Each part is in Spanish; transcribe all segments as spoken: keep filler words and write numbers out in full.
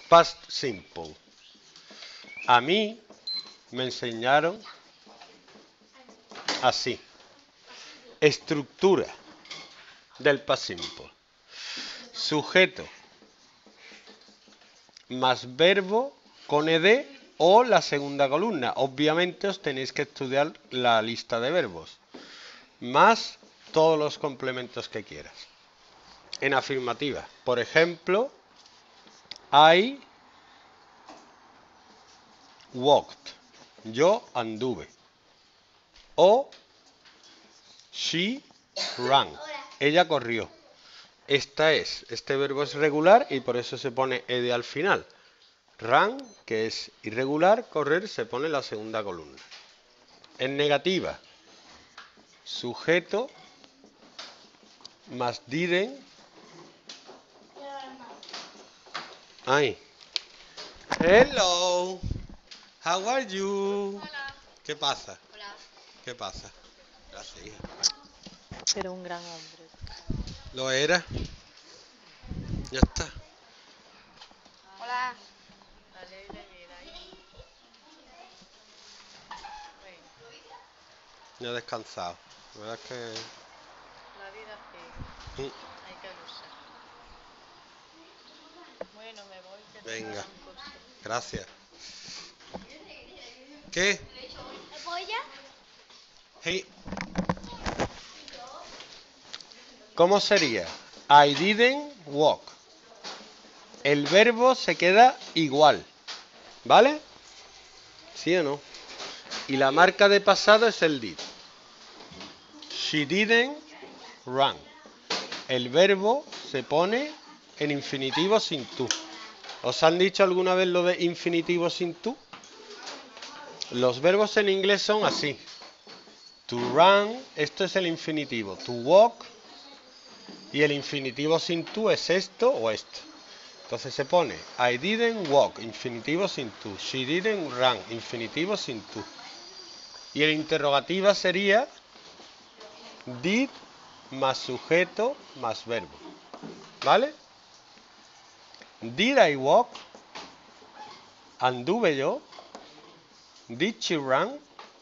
Past simple. A mí me enseñaron así. Estructura del past simple. Sujeto más verbo con ed o la segunda columna. Obviamente os tenéis que estudiar la lista de verbos. Más todos los complementos que quieras. En afirmativa, por ejemplo, I walked. Yo anduve. O she ran. Ella corrió. Esta es, este verbo es regular y por eso se pone ed al final. Run, que es irregular, correr, se pone la segunda columna. En negativa, sujeto más didn't. Ay. Hello. How are you? Hola. ¿Qué pasa? Hola. ¿Qué pasa? Gracias, hija. Pero un gran hombre. Lo era. Ya está. Hola. La ley de vida ahí. Bueno, Ya he descansado. La verdad es que... la vida sigue. Mm, Hay que luchar. Bueno, me voy. Que Venga. tengo un curso. Gracias. ¿Qué? ¿Polla? Hey. ¿Cómo sería? I didn't walk. El verbo se queda igual. ¿Vale? ¿Sí o no? Y la marca de pasado es el did. She didn't run. El verbo se pone en infinitivo sin tú. ¿Os han dicho alguna vez lo de infinitivo sin tú? Los verbos en inglés son así. To run, esto es el infinitivo. To walk, y el infinitivo sin tú es esto o esto. Entonces se pone I didn't walk, infinitivo sin tú. She didn't run, infinitivo sin tú. Y el interrogativa sería did más sujeto más verbo. ¿Vale? Did I walk? ¿Anduve yo? Did she run?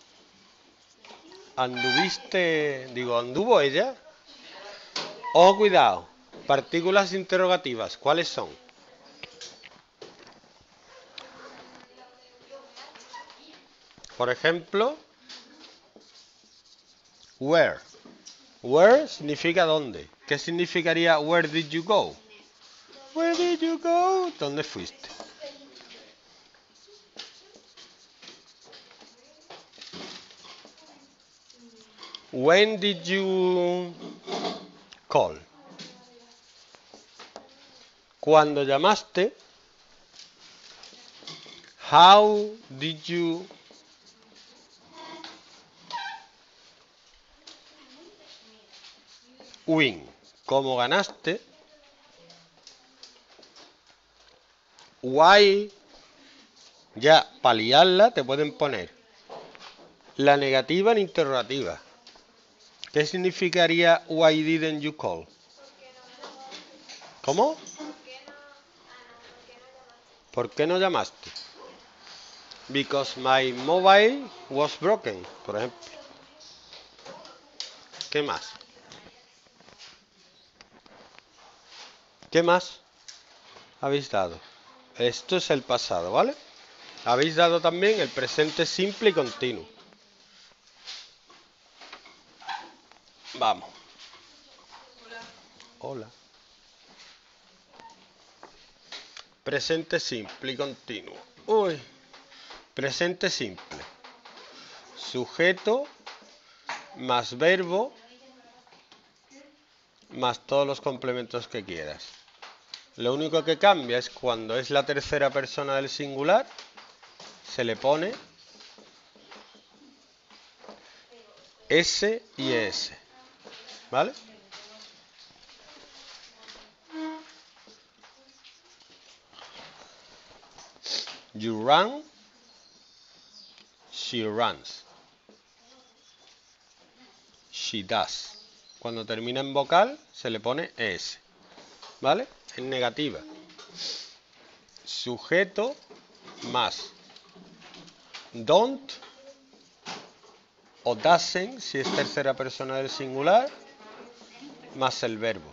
¿Anduviste? Digo, ¿anduvo ella? Oh, cuidado. Partículas interrogativas, ¿cuáles son? Por ejemplo, where. Where significa dónde. ¿Qué significaría where did you go? Where did you go? ¿Dónde fuiste? When did you call? Cuando llamaste. How did you win? ¿Cómo ganaste? Why, ya para liarla te pueden poner la negativa en interrogativa. ¿Qué significaría why didn't you call? ¿Cómo? ¿Por qué no llamaste? Because my mobile was broken, por ejemplo. ¿Qué más? ¿Qué más habéis dado? Esto es el pasado, ¿vale? Habéis dado también el presente simple y continuo. Vamos. Hola. Presente simple y continuo. Uy. Presente simple. Sujeto más verbo más todos los complementos que quieras. Lo único que cambia es cuando es la tercera persona del singular, se le pone S y S. ¿Vale? You run, she runs. She does. Cuando termina en vocal, se le pone S. ¿Vale? En negativa. sujeto más don't o doesn't, si es tercera persona del singular, más el verbo.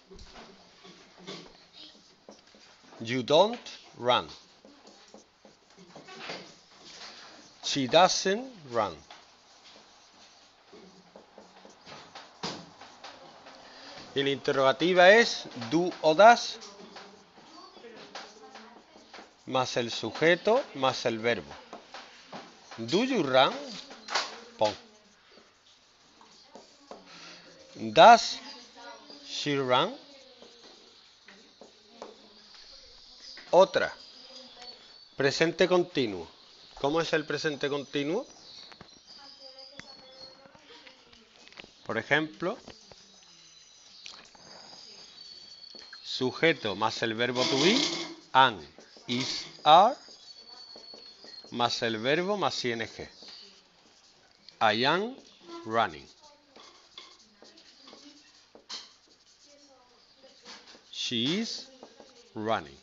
You don't run. She doesn't run. Y la interrogativa es do o does más el sujeto más el verbo. Do you run? Pon. Does she run? Otra. Presente continuo. ¿Cómo es el presente continuo? Por ejemplo, sujeto más el verbo to be, am, is, are, más el verbo más ing. I am running. She is running.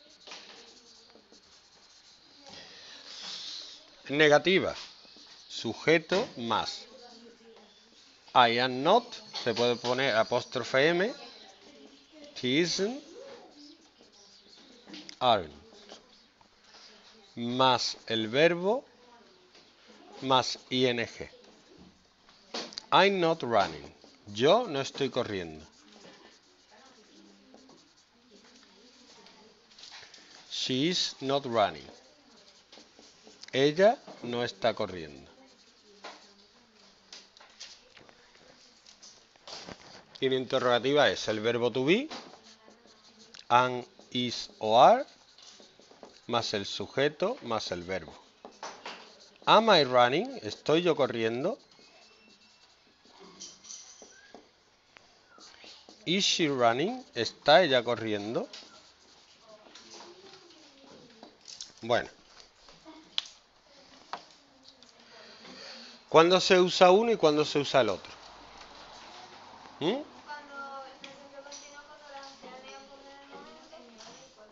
Negativa. Sujeto más I am not, se puede poner apóstrofe M, he isn't, aren't. Más el verbo más ing. I'm not running. Yo no estoy corriendo. She is not running. Ella no está corriendo. Y la interrogativa es el verbo to be, am, is o are, más el sujeto más el verbo. Am I running? ¿Estoy yo corriendo? Is she running? ¿Está ella corriendo? Bueno. ¿Cuándo se usa uno y cuándo se usa el otro? ¿Mm? Cuando el presente continuo, cuando las acciones ponen el momento.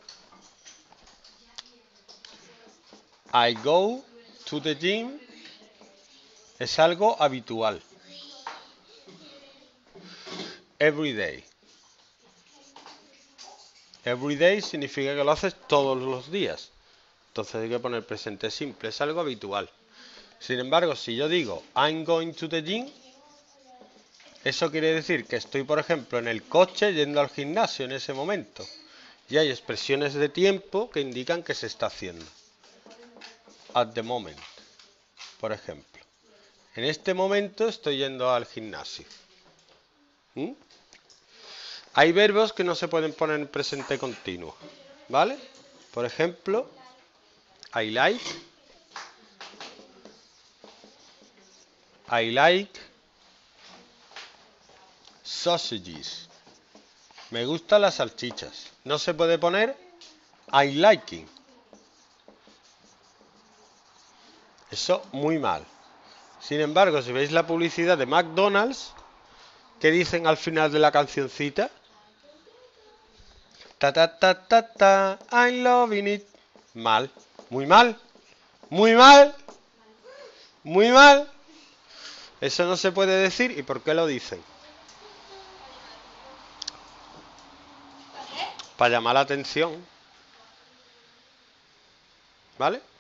I go to the gym es algo habitual. Every day. Every day significa que lo haces todos los días. Entonces hay que poner presente simple, es algo habitual. Sin embargo, si yo digo I'm going to the gym, eso quiere decir que estoy, por ejemplo, en el coche yendo al gimnasio en ese momento. Y hay expresiones de tiempo que indican que se está haciendo. At the moment, por ejemplo. En este momento estoy yendo al gimnasio. ¿Mm? Hay verbos que no se pueden poner en presente continuo, ¿vale? Por ejemplo, I like, I like sausages. Me gustan las salchichas. No se puede poner I liking. Eso muy mal. Sin embargo, si veis la publicidad de McDonald's, ¿qué dicen al final de la cancioncita? Ta ta ta ta ta, I'm loving it. Mal, muy mal, muy mal, muy mal. Eso no se puede decir. ¿Y por qué lo dicen? Para llamar la atención. ¿Vale?